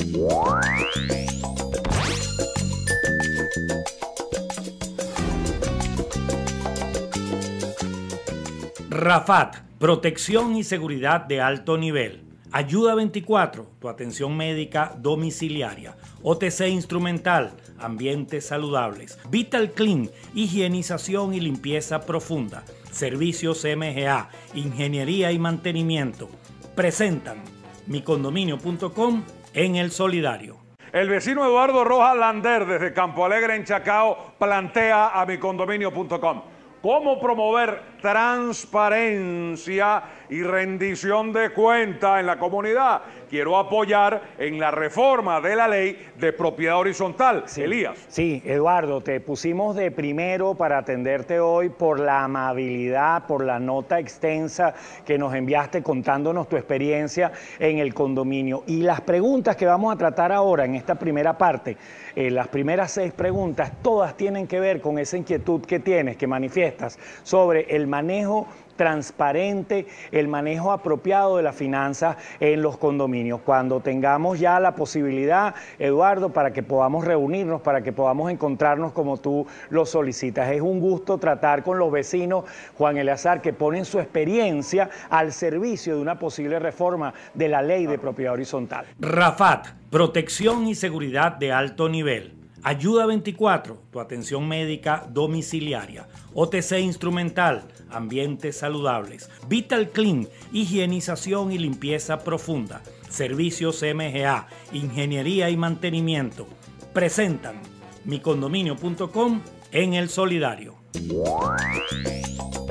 Rafat, protección y seguridad de alto nivel. Ayuda 24, tu atención médica domiciliaria. OTC instrumental, ambientes saludables. Vital Clean, higienización y limpieza profunda. Servicios MGA, ingeniería y mantenimiento. Presentan micondominio.com en El Solidario. El vecino Eduardo Rojas Lander desde Campo Alegre en Chacao plantea a micondominio.com cómo promover transparencia y rendición de cuenta en la comunidad. Quiero apoyar en la reforma de la ley de propiedad horizontal. Sí, Elías. Sí, Eduardo, te pusimos de primero para atenderte hoy por la amabilidad, por la nota extensa que nos enviaste contándonos tu experiencia en el condominio. Y las preguntas que vamos a tratar ahora en esta primera parte, las primeras 6 preguntas, todas tienen que ver con esa inquietud que tienes, que manifiestas sobre el manejo transparente, el manejo apropiado de las finanzas en los condominios. Cuando tengamos ya la posibilidad, Eduardo, para que podamos reunirnos, para que podamos encontrarnos como tú lo solicitas. Es un gusto tratar con los vecinos, Juan Eleazar, que ponen su experiencia al servicio de una posible reforma de la ley de propiedad horizontal. Rafat, protección y seguridad de alto nivel. Ayuda 24, tu atención médica domiciliaria. OTC instrumental, ambientes saludables. Vital Clean, higienización y limpieza profunda. Servicios MGA, ingeniería y mantenimiento. Presentan micondominio.com en El Solidario.